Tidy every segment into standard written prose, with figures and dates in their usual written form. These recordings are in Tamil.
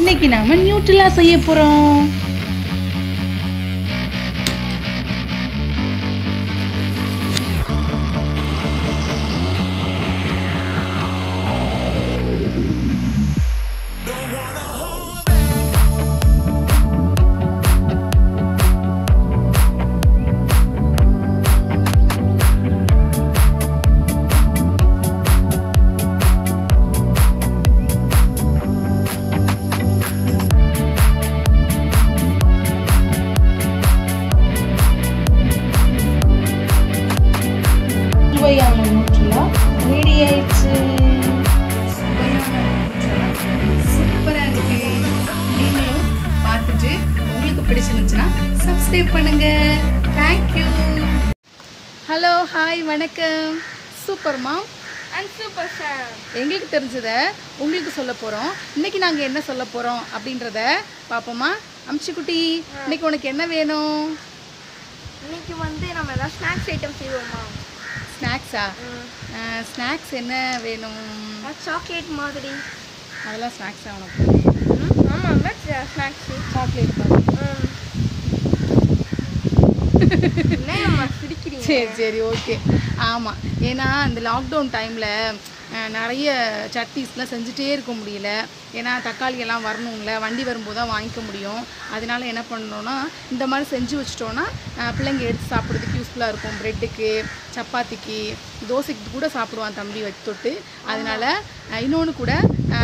இன்னைக்கு நாம நியூட்ரிலா செய்ய போறோம். நியூட்ரிலா ரெடி ஆயிடுச்சு. சூப்பரா இருக்கு. நீங்களும் பார்த்துட்டு உங்களுக்கு பிடிச்சிருந்துச்சுன்னா சப்ஸ்கிரைப் பண்ணுங்க. தேங்க்யூ. ஹலோ, ஹாய், வணக்கம். Super mom and super sir. எங்களுக்கு தெரிஞ்சதை உங்களுக்கு சொல்ல போகிறோம். இன்னைக்கு நாங்கள் என்ன சொல்ல போகிறோம் அப்படின்றத பார்ப்போமா? அம்ச்சிக்குட்டி, இன்னைக்கு உனக்கு என்ன வேணும்? இன்னைக்கு நம்ம ஏதாவது ஸ்நாக்ஸ் ஐட்டம் செய்வோமா? ஸ்நாக்ஸா? ஸ்நாக்ஸ் என்ன வேணும்? சாக்லேட் மாதிரி. அதெல்லாம் ஸ்நாக்ஸா உனக்கு? ஆமாம், ஸ்நாக்ஸு சாக்லேட் மாதிரி. என்ன பிடிக்கிறீங்க? சரி ஓகே. ஆமாம், ஏன்னா இந்த லாக்டவுன் டைமில் நிறைய சட்னிஸ்லாம் செஞ்சுட்டே இருக்க முடியல. ஏன்னா தக்காளி எல்லாம் வரணும்ல, வண்டி வரும்போது தான் வாங்கிக்க முடியும். அதனால என்ன பண்ணோன்னா இந்த மாதிரி செஞ்சு வச்சிட்டோன்னா பிள்ளைங்க எடுத்து சாப்பிட்றதுக்கு யூஸ்ஃபுல்லாக இருக்கும். ப்ரெட்டுக்கு, சப்பாத்திக்கு, தோசைக்கு கூட சாப்பிடுவான் தம்பி வச்சு தொட்டு. அதனால் இன்னொன்று கூட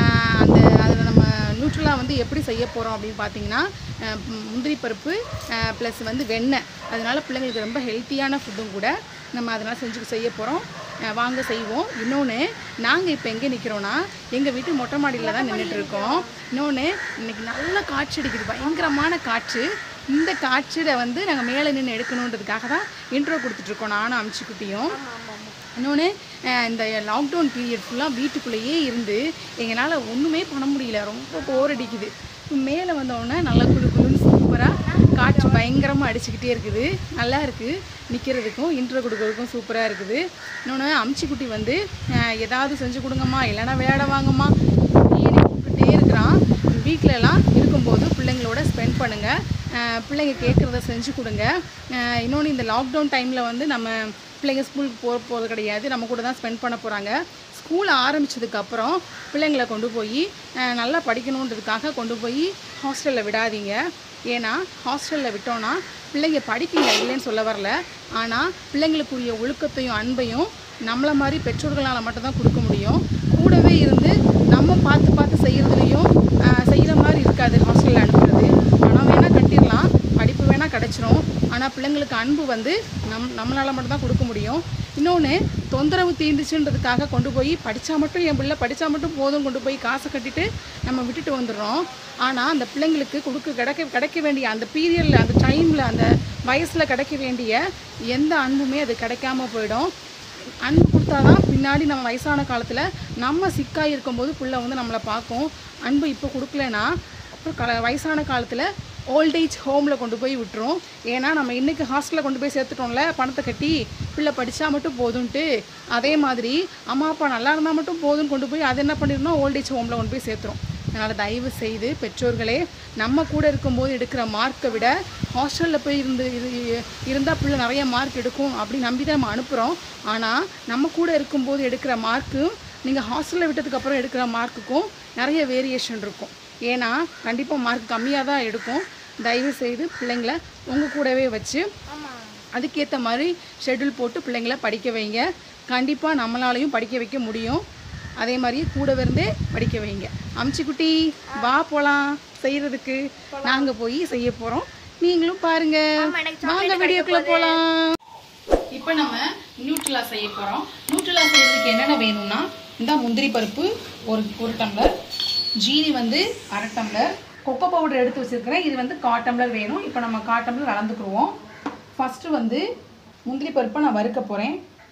அதில் நம்ம நியூட்ரிலா எப்படி செய்ய போகிறோம் அப்படின்னு பார்த்தீங்கன்னா, முந்திரி பருப்பு ப்ளஸ் வெண்ணெய். அதனால் பிள்ளைங்களுக்கு ரொம்ப ஹெல்த்தியான ஃபுட்டும் கூட. நம்ம அதனால் செய்ய போகிறோம். வாங்க செய்வோம். இன்னொன்று, நாங்கள் இப்போ எங்கே நிற்கிறோன்னா எங்கள் வீட்டு மொட்டை மாடியில் தான் நின்றுட்டுருக்கோம். இன்னொன்று, இன்றைக்கி நல்ல காற்று அடிக்குது, பயங்கரமான காற்று. இந்த காற்றில் நாங்கள் மேலே நின்று எடுக்கணுன்றதுக்காக தான் இன்ட்ரோ கொடுத்துட்ருக்கோம், நானும் அம்ச்சிக்குட்டியும். இன்னொன்று, இந்த லாக்டவுன் பீரியட் ஃபுல்லாக வீட்டுக்குள்ளேயே இருந்து எங்களால் ஒன்றுமே பண்ண முடியல, ரொம்ப போர் அடிக்குது. மேலே வந்தோடனே நல்லா குழு குழுன்னு சூப்பராக காற்று பயங்கரமாக அடிச்சுக்கிட்டே இருக்குது. நல்லா இருக்குது, நிற்கிறதுக்கும் இன்ட்ரோ கொடுக்கறதுக்கும் சூப்பராக இருக்குது. இன்னொன்று, அம்ச்சிக்குட்டி ஏதாவது செஞ்சு கொடுங்கம்மா, இல்லைன்னா விளையாட வாங்கம்மா ஈனே கூப்பிட்டுட்டே இருக்கிறான். வீட்டிலலாம் இருக்கும்போது பிள்ளைங்களோட ஸ்பெண்ட் பண்ணுங்கள், பிள்ளைங்க கேட்குறத செஞ்சு கொடுங்க. இன்னொன்று, இந்த லாக்டவுன் டைமில் நம்ம பிள்ளைங்க ஸ்கூலுக்கு போகிறது கிடையாது, நம்ம கூட தான் ஸ்பெண்ட் பண்ண போகிறாங்க. ஸ்கூல் ஆரம்பித்ததுக்கப்புறம் பிள்ளைங்களை கொண்டு போய் நல்லா படிக்கணுன்றதுக்காக கொண்டு போய் ஹாஸ்டலில் விடாதீங்க. ஏன்னா ஹாஸ்டலில் விட்டோன்னா பிள்ளைங்க படிக்கல, இல்லைன்னு சொல்ல வரல. ஆனால் பிள்ளைங்களுக்குரிய ஒழுக்கத்தையும் அன்பையும் நம்மளை மாதிரி பெற்றோர்களால் மட்டும்தான் கொடுக்க முடியும். கூடவே இருந்து நம்ம பார்த்து பார்த்து செய்கிறதுலையும் செய்கிற மாதிரி இருக்காது ஹாஸ்டலில் அனுப்புறது. ஆனால் வேணால் கட்டிடலாம், படிப்பு வேணால் கிடச்சிரும். ஆனால் பிள்ளைங்களுக்கு அன்பு நம்மளால் மட்டும்தான் கொடுக்க முடியும். இன்னொன்று, தொந்தரவு தீர்ந்துச்சுன்றதுக்காக கொண்டு போய் படித்தா மட்டும், என் பிள்ளை படித்தா மட்டும் போதும் கொண்டு போய் காசை கட்டிட்டு நம்ம விட்டுட்டு வந்துடுறோம். ஆனால் அந்த பிள்ளைங்களுக்கு கிடைக்க வேண்டிய அந்த பீரியடில், அந்த டைமில், அந்த வயசில் கிடைக்க வேண்டிய எந்த அன்புமே அது கிடைக்காம போயிடும். அன்பு கொடுத்தாதான் பின்னாடி நம்ம வயசான காலத்தில் நம்ம சிக்காக இருக்கும்போது பிள்ளை நம்மளை பார்க்கும். அன்பு இப்போ கொடுக்கலன்னா அப்புறம் வயசான காலத்தில் ஓல்டேஜ் ஹோமில் கொண்டு போய் விட்டுரும். ஏன்னா நம்ம இன்றைக்கி ஹாஸ்டலில் கொண்டு போய் சேர்த்துட்டோம்ல, பணத்தை கட்டி பிள்ளை படித்தா மட்டும் போதும்ன்ட்டு. அதே மாதிரி அம்மா அப்பா நல்லா இருந்தால் மட்டும் போதும்னு கொண்டு போய் அதை என்ன பண்ணிடணும், ஓல்டேஜ் ஹோமில் கொண்டு போய் சேர்த்துரும். அதனால் தயவு செய்து பெற்றோர்களே, நம்ம கூட இருக்கும்போது எடுக்கிற மார்க்கை விட ஹாஸ்டலில் போய் இருந்தால் பிள்ளை நிறைய மார்க் எடுக்கும் அப்படி நம்பி தான் நம்ம அனுப்புகிறோம். ஆனால் நம்ம கூட இருக்கும்போது எடுக்கிற மார்க்கும் நீங்கள் ஹாஸ்டலில் விட்டதுக்கப்புறம் எடுக்கிற மார்க்குக்கும் நிறைய வேரியேஷன் இருக்கும். ஏன்னா கண்டிப்பாக மார்க் கம்மியாக தான் எடுக்கும். தயவு செய்து பிள்ளைங்கள உங்கள் கூடவே வச்சு அதுக்கேற்ற மாதிரி ஷெட்யூல் போட்டு பிள்ளைங்கள படிக்க வைங்க. கண்டிப்பாக நம்மளாலையும் படிக்க வைக்க முடியும். அதே மாதிரி கூடவே இருந்தே படிக்க வைங்க. அம்ச்சிக்குட்டி, வா போகலாம் செய்கிறதுக்கு. நாங்கள் போய் செய்ய போகிறோம், நீங்களும் பாருங்கள். வாங்க வீடியோக்குள்ளே போகலாம். இப்போ நம்ம நியூட்ரிலா செய்ய போகிறோம். நியூட்ரிலா செய்கிறதுக்கு என்னென்ன வேணும்னா, இந்த முந்திரி பருப்பு ஒரு டம்ளர், ஜீனி 1/2 டம்ளர், கொக்கோ பவுடர் எடுத்து வச்சுருக்கிறேன். இது 1/4 டம்ளர் வேணும். இப்போ நம்ம 1/4 டம்ளர் அளந்துக்குருவோம். ஃபஸ்ட்டு முந்திரி பருப்பை நான் வறுக்க போகிறேன்.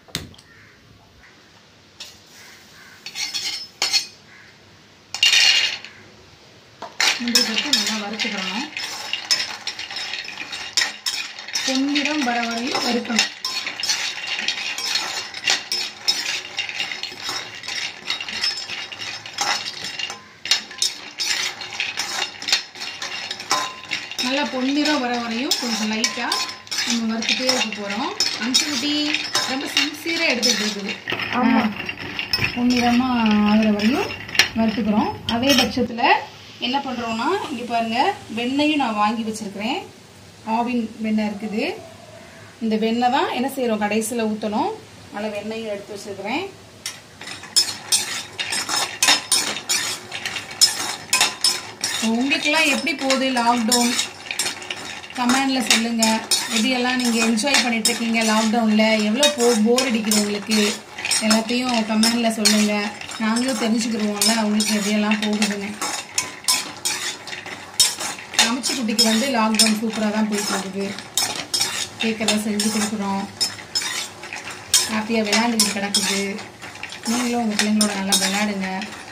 முந்திரி பருப்பு நல்லா வறுத்துக்கிறோம். பொன்னிறம் வர வரையும் வறுக்கணும். நல்லா பொன்னிறம் வர வரையும் கொஞ்சம் லைட்டாக நம்ம வறுத்துட்டே இருக்க போகிறோம். அம்சுக்குட்டி ரொம்ப சின்சியராக எடுத்துக்கிட்டு இருக்குது. ஆமாம், பொன்னிறமாக ஆகிற வரையும் வறுத்துக்கிறோம். அதே பட்சத்தில் என்ன பண்ணுறோன்னா, இங்கே பாருங்கள், வெண்ணெயும் நான் வாங்கி வச்சுருக்கிறேன். ஆவின் வெண்ணெய் இருக்குது. இந்த வெண்ணெய் தான் என்ன செய்கிறோம், கடைசியில் ஊற்றணும். அதில் வெண்ணெயும் எடுத்து வச்சுருக்கிறேன். உங்களுக்கெல்லாம் எப்படி போகுது லாக்டவுன்? கமெண்டில் சொல்லுங்கள். எப்படியெல்லாம் நீங்கள் என்ஜாய் பண்ணிகிட்ருக்கீங்க லாக்டவுனில்? எவ்வளோ போர் அடிக்குது உங்களுக்கு? எல்லாத்தையும் கமெண்டில் சொல்லுங்கள். நாங்களும் தெரிஞ்சுக்கிடுவோம்ல அவங்களுக்கு எப்படியெல்லாம் போகுதுன்னு. அம்சுக்குட்டிக்கு வந்து லாக்டவுன் சூப்பராக தான் போயிட்டு இருக்குது. கேட்குறத செஞ்சு கொடுக்குறோம். ஹாப்பியாக விளையாண்டுட்டு கிடக்குது. நீங்களும் உங்கள் பிள்ளைங்களோட நல்லா விளையாடுங்க.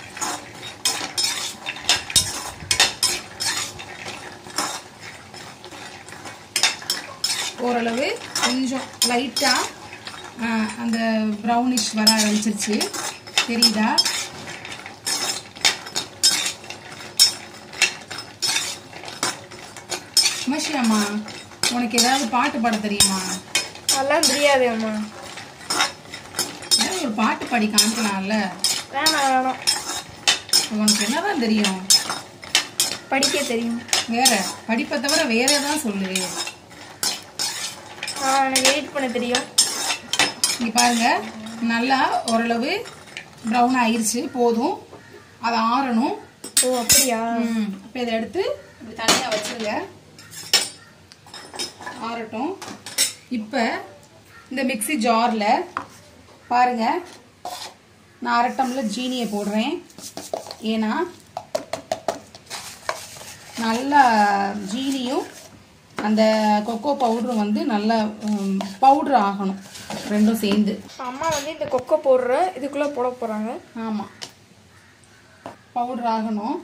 ஓரளவு கொஞ்சம் லைட்டாக அந்த ப்ரௌனிஷ் வர ஆரம்பிச்சிருச்சு. தெரியுதா? மஷியாம்மா, உனக்கு ஏதாவது பாட்டு பாட தெரியுமா? அதெல்லாம் தெரியாது அம்மா. ஏதாவது ஒரு பாட்டு பாடி காமிக்கலாம்ல? வேணாம். உனக்கு என்னதான் தெரியும்? படிக்க தெரியும். வேற படிப்பை தவிர வேற ஏதாவது சொல்லுவேன். எனக்கு எடிட் பண்ண தெரியும். இங்கே பாருங்க, நல்லா ஓரளவு ப்ரௌன் ஆயிடுச்சு. போதும், அதை ஆறணும். ஓ அப்படியா? அப்போ இதை எடுத்து இப்படி தனியாக வச்சுருங்க, ஆறட்டும். இப்போ இந்த மிக்ஸி ஜாரில் பாருங்கள், நான் 1/2 டம்ளர் ஜீனியை போடுறேன். ஏன்னா நல்லா ஜீனியும் அந்த கொக்கோ பவுடரும் வந்து நல்லா பவுட்ரு ஆகணும், ரெண்டும் சேர்ந்து. அம்மா வந்து இந்த கொக்கோ பவுடரை இதுக்குள்ளே போட போகிறாங்க. ஆமாம், பவுட்ரு ஆகணும்.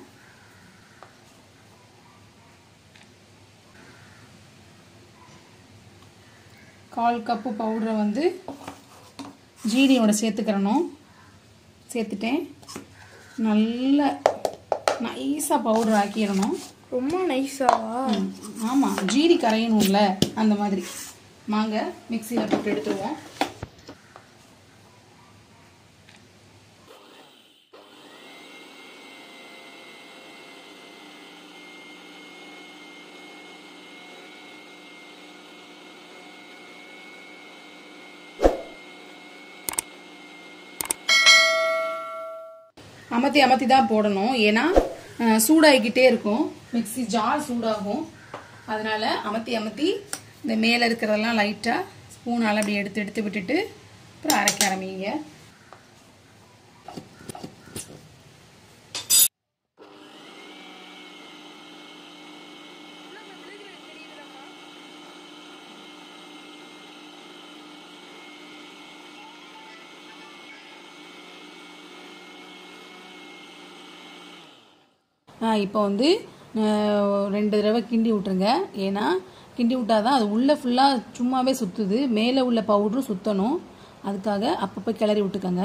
கால் கப்பு பவுடரை வந்து ஜீனியோட சேர்த்துக்கிறணும். சேர்த்துட்டேன். நல்ல நைஸாக பவுடர் ஆக்கிடணும். ரொம்ப நைஸாவா? ஆமாம், ஜீனி கரையணும்ல, அந்த மாதிரி. வாங்க மிக்சியில் போட்டு எடுத்துருவோம். அமர்த்தி அமர்த்தி தான் போடணும். ஏன்னா சூடாகிக்கிட்டே இருக்கும், மிக்ஸி ஜார் சூடாகும். அதனால அமர்த்தி அமர்த்தி இந்த மேலே இருக்கிறதெல்லாம் லைட்டாக ஸ்பூனால் அப்படி எடுத்து எடுத்து விட்டுட்டு அப்புறம் அரைக்க ஆரம்பிங்க. இப்போ வந்து 2 தடவை கிண்டி விட்டுருங்க. ஏன்னா கிண்டி விட்டால் தான் அது உள்ளே ஃபுல்லாக சும்மாவே சுற்றுது, மேலே உள்ள பவுடரும் சுற்றணும். அதுக்காக அப்பப்போ கிளறி விட்டுக்கோங்க.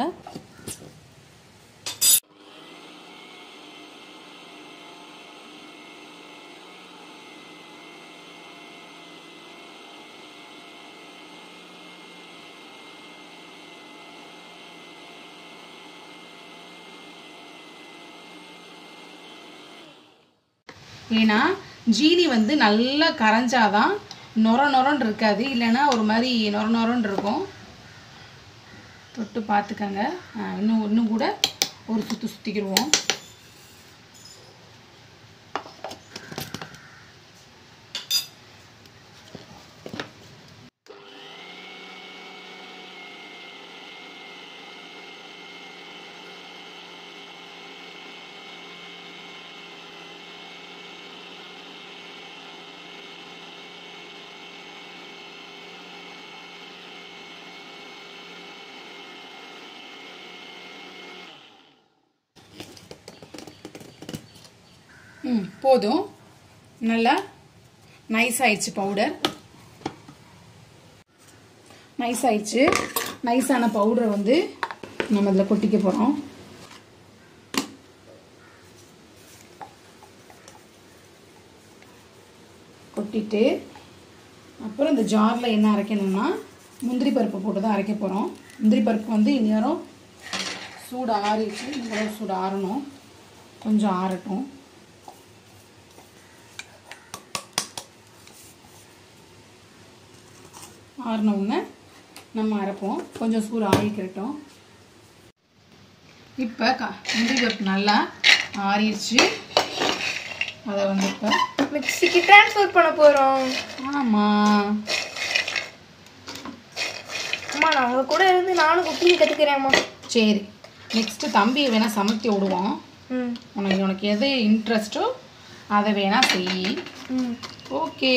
ஏன்னா ஜீனி வந்து நல்லா கரைஞ்சாதான் நொர நொரன்னு இருக்காது, இல்லைன்னா ஒரு மாதிரி நொர நொரன்னு இருக்கும். தொட்டு பார்த்துக்கங்க. இன்னும் கூட ஒரு சுற்றிக்கிடுவோம். போதும், நல்லா நைஸ் ஆயிடுச்சு. பவுடர் நைஸ் ஆயிடுச்சு. நைஸான பவுடரை வந்து நம்ம இதில் கொட்டிக்க போகிறோம். கொட்டிட்டு அப்புறம் இந்த ஜாரில் என்ன அரைக்கணும்னா முந்திரி பருப்பு போட்டு தான் அரைக்க போகிறோம். முந்திரி பருப்பு வந்து இந்நேரம் சூடு ஆறிடுச்சு. இந்த சூடு ஆறணும், கொஞ்சம் ஆறட்டும். ஆறினவுடனே நம்ம அரைப்போம். கொஞ்சம் சூடு ஆறிக்கிறட்டும். இப்போ முந்திரி பருப்பு நல்லா ஆறிடுச்சு. அதை வந்து இப்போ மிக்ஸிக்கு ட்ரான்ஸ்ஃபர் பண்ண போகிறோம். ஆமாம் அம்மா நான் உங்கள் கூட இருந்து நானும் குக்கிங் கற்றுக்கிறேன்ம்மா. சரி, நெக்ஸ்ட்டு தம்பியை வேணால் சமைக்க விடுவோம். உனக்கு எது இன்ட்ரெஸ்ட்டோ அதை வேணால் செய். ஓகே,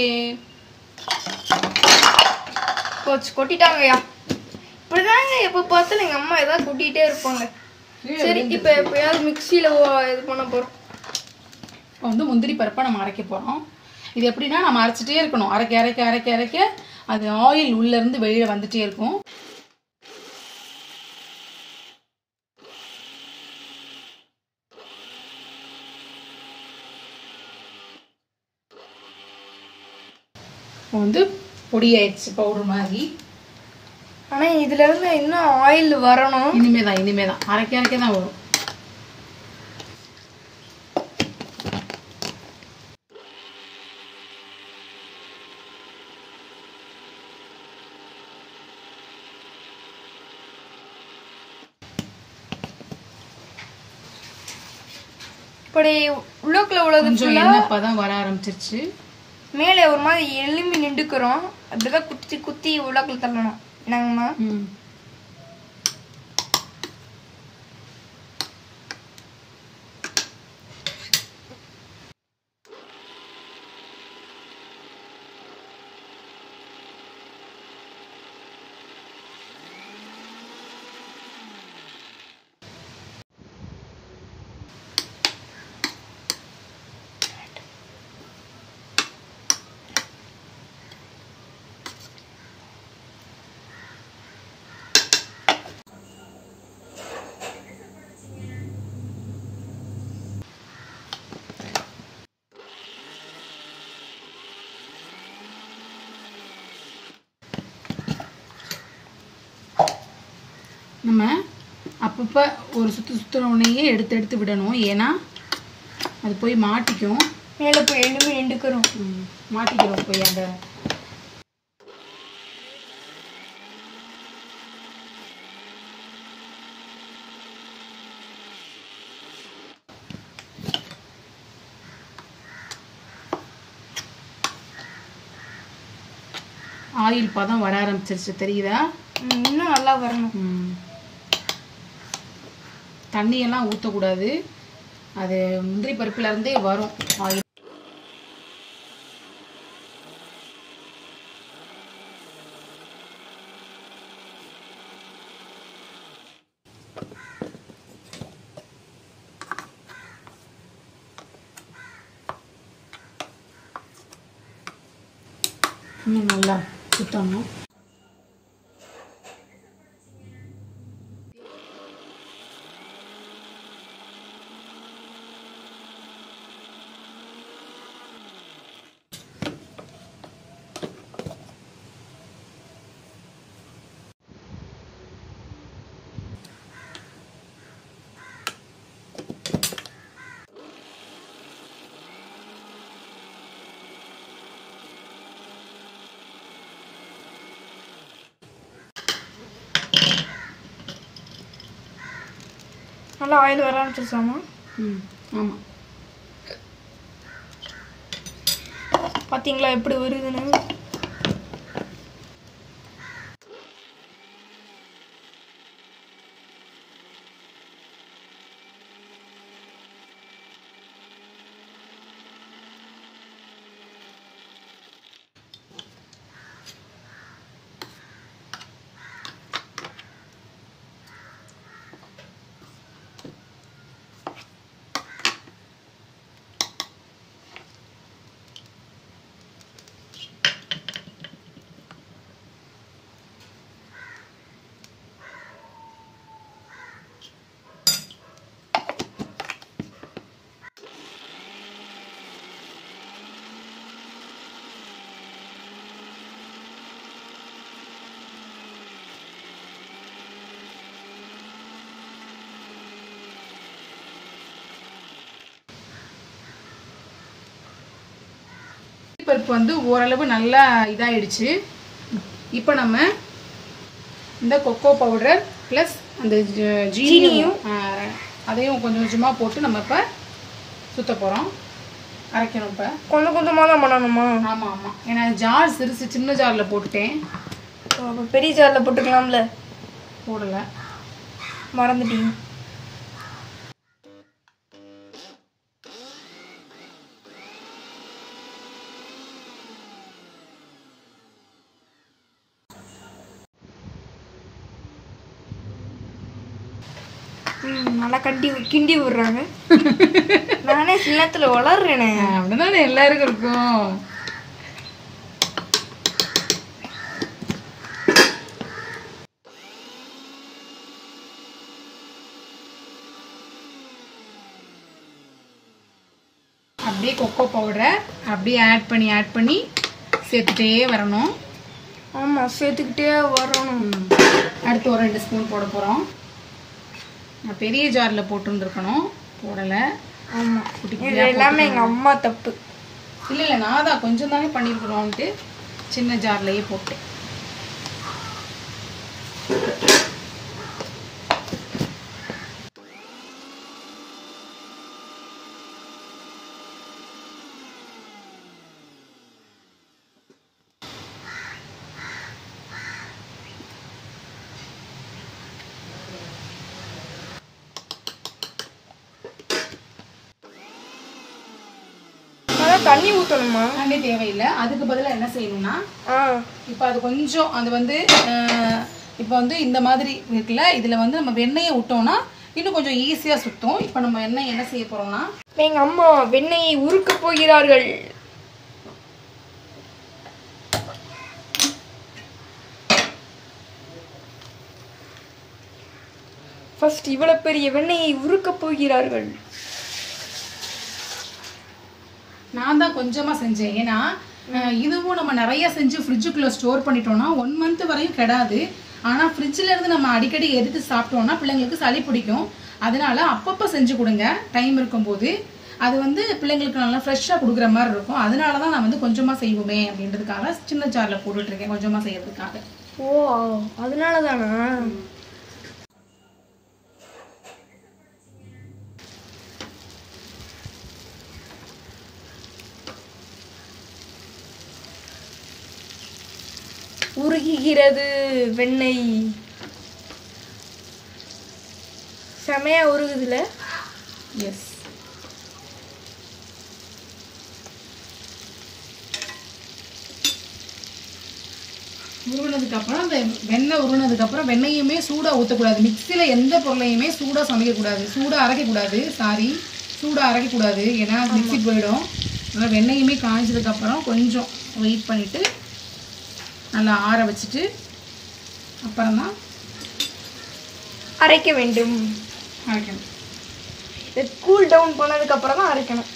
கோச் கொட்டிட்டாங்கய்யா. இப்படிதாங்க எப்போ பார்த்தாலும் எங்கள் அம்மா எதாவது கொட்டிகிட்டே இருப்பாங்க. சரி, இப்போ எப்போயாவது மிக்சியில் இது பண்ண போகிறோம். இப்போ வந்து முந்திரி பருப்பை நம்ம அரைக்க போகிறோம். இது எப்படின்னா நம்ம அரைச்சிட்டே இருக்கணும். அரைக்க அரைக்க அரைக்க அரைக்க அது ஆயில் உள்ளேருந்து வெளியில் வந்துட்டே இருக்கும். இப்போ வந்து பொடி ஆயிடுச்சு, பவுடர் மாதிரி. ஆனால் இதுலேருந்து இன்னும் ஆயில் வரணும். இனிமே தான் அரைக்க அரைக்க தான் வரும். இப்படி உள்ளுக்குள்ள உள்ளது கொஞ்சம் எண்ணெய் பதம் வர ஆரம்பிச்சிருச்சு. மேலே ஒரு மாதிரி எலும்பி நின்றுக்கிறோம். அப்படிதான் குத்தி குத்தி உள்ளுக்குள்ள தள்ளணும். என்னங்கம்மா? நம்ம அப்பப்போ ஒரு சுற்றுனோடனேயே எடுத்து விடணும். ஏன்னா அது போய் மாட்டிக்கும். மேலே போய் எலும்பி நின்றுக்கிறோம். மாட்டிக்கிறோம் போய் அந்த ஆயில் பதம் வர ஆரம்பிச்சிருச்சு, தெரியுதா? இன்னும் நல்லா வரணும். தண்ணியெல்லாம் ஊற்றக்கூடாது. அது முந்திரி பருப்புல இருந்தே வரும் ஆயில். இன்னும் நல்லா சுத்தணும். நல்லா ஆயில் வர ஆரம்பிச்சிருச்சாமா? ஆமாம், பார்த்தீங்களா எப்படி வருதுன்னு? பருப்பு வந்து ஓரளவு நல்லா இதாயிடுச்சு. இப்போ நம்ம இந்த கொக்கோ பவுடர் ப்ளஸ் அந்த ஜீனியும் அதையும் கொஞ்சம் கொஞ்சமாக போட்டு நம்ம இப்போ சுற்ற போகிறோம், அரைக்கணும். இப்போ கொஞ்சம் கொஞ்சமாக தான் பண்ணணுமா? ஆமாம் ஆமாம், ஏன்னா ஜார் சின்ன ஜாரில் போட்டுட்டேன். அப்போ பெரிய ஜாரில் போட்டுக்கலாம்ல? போடலை, மறந்துட்டீங்க. நல்லா கிண்டி விடுறாங்க. நானே சில நேரத்தில் வளர்றேனே. அப்படிதானே எல்லாருக்கும் இருக்கும். அப்படியே கொக்கோ பவுடரை அப்படியே ஆட் பண்ணி சேர்த்துட்டே வரணும். ஆமாம், சேர்த்துக்கிட்டே வரணும். அடுத்து ஒரு 2 ஸ்பூன் போட போகிறோம். நான் பெரிய ஜாரில் போட்டுருந்துருக்கணும், போடலை. ஆமாம், இது எல்லாமே எங்கள் அம்மா தப்பு. இல்லை நான் தான் கொஞ்சம் தானே பண்ணியிருக்கிறோன்ட்டு சின்ன ஜார்லேயே போட்டேன். தண்ணி ஊற்றணுமா? தண்ணி தேவையில்லை. அதுக்கு பதிலாக என்ன செய்யணும்னா, இப்போ அது கொஞ்சம் அது வந்து இப்போ வந்து இந்த மாதிரி இருக்குல்ல, இதில் வந்து நம்ம வெண்ணெயை விட்டோம்னா இன்னும் கொஞ்சம் ஈஸியாக சுற்றும். இப்போ நம்ம எண்ணெய் என்ன செய்ய போகிறோம்னா, எங்கள் அம்மா வெண்ணெயை உருக்க போகிறார்கள். ஃபர்ஸ்ட் இவ்வளவு பெரிய வெண்ணெயை உருக்க போகிறார்கள். நான் தான் கொஞ்சமாக செஞ்சேன். ஏன்னா இதுவும் நம்ம நிறைய செஞ்சு ஃப்ரிட்ஜுக்குள்ளே ஸ்டோர் பண்ணிட்டோம்னா 1 மந்த் வரையும் கெடாது. ஆனால் ஃப்ரிட்ஜில் இருந்து நம்ம அடிக்கடி எடுத்து சாப்பிட்டோம்னா பிள்ளைங்களுக்கு சளி பிடிக்கும். அதனால அப்பப்போ செஞ்சு கொடுங்க டைம் இருக்கும்போது. அது வந்து பிள்ளைங்களுக்கு நல்லா ஃப்ரெஷ்ஷாக கொடுக்குற மாதிரி இருக்கும். அதனால தான் நான் வந்து கொஞ்சமாக செய்வோமே அப்படின்றதுக்காக சின்ன ஜாரில் போட்டுட்ருக்கேன், கொஞ்சமாக செய்யறதுக்காக. ஓ, அதனால தானா? உருகுகிறது வெண்ணெய். செமையா உருகுதுல. எஸ், உருகுனதுக்கப்புறம் அந்த வெண்ணெய் உருகுனதுக்கப்புறம் வெண்ணெயுமே சூடாக ஊற்றக்கூடாது. மிக்சியில் எந்த பொருளையுமே சூடாக சமைக்கக்கூடாது, சூடாக அரைக்கக்கூடாது. சூடாக அரைக்கக்கூடாது, ஏன்னா மிக்சி போயிடும். அதனால் வெண்ணெயுமே காய்ச்சதுக்கப்புறம் கொஞ்சம் வெயிட் பண்ணிவிட்டு நல்லா ஆற வச்சுட்டு அப்புறம்தான் அரைக்க வேண்டும். அரைக்கணும். கூல் டவுன் பண்ணதுக்கு அப்புறம் தான் அரைக்கணும்.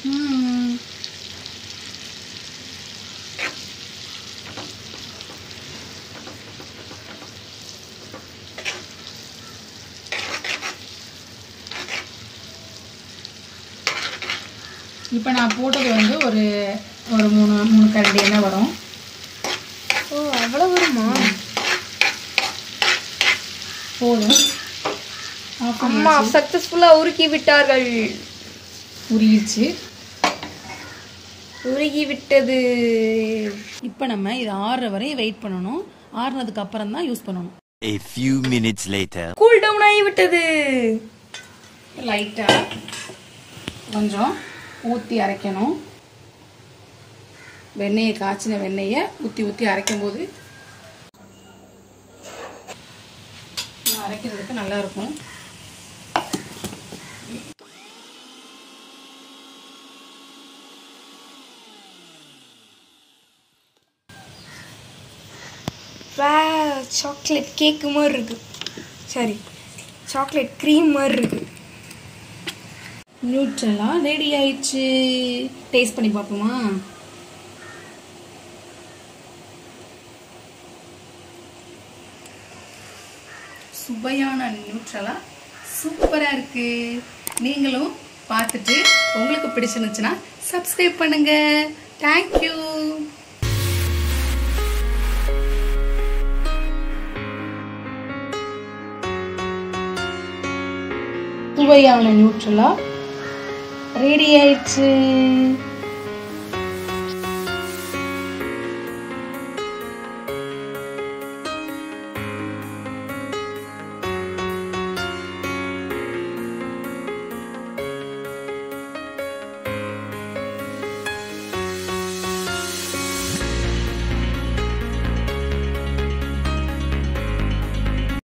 இப்போ நான் போட்டது வந்து ஒரு ஒரு 3 கரண்டி எண்ணெய் வரும். ஓ, அவ்வளோ வருமா? போதும். அம்மா சக்ஸஸ்ஃபுல்லாக உருக்கி விட்டார்கள். உருகிடுச்சு. உருகி விட்டது. இப்போ நம்ம இது ஆறுற வரையும் வெயிட் பண்ணணும். ஆறுனதுக்கு அப்புறம் தான் யூஸ் பண்ணணும். A few minutes later. Cool down ஆகி விட்டது. லைட்டாக கொஞ்சம் ஊற்றி அரைக்கணும். வெண்ணெயை காய்ச்சின வெண்ணெயை ஊற்றி அரைக்கும்போது அரைக்கிறதுக்கு நல்லா இருக்கும். சாக்லேட் கேக்கு மாதிரி இருக்கு. சரி, சாக்லேட் க்ரீம் மாதிரி இருக்கு. நியூட்ரலா ரெடி ஆயிடுச்சு. டேஸ்ட் பண்ணி பார்ப்போமா? சுவையான நியூட்ரலா சூப்பராக இருக்கு. நீங்களும் பார்த்துட்டு உங்களுக்கு பிடிச்சிருந்துச்சுன்னா சப்ஸ்கிரைப் பண்ணுங்க. தேங்க்யூ. சுவையான நியூட்ரலா ரெடி ஆயிடுச்சு.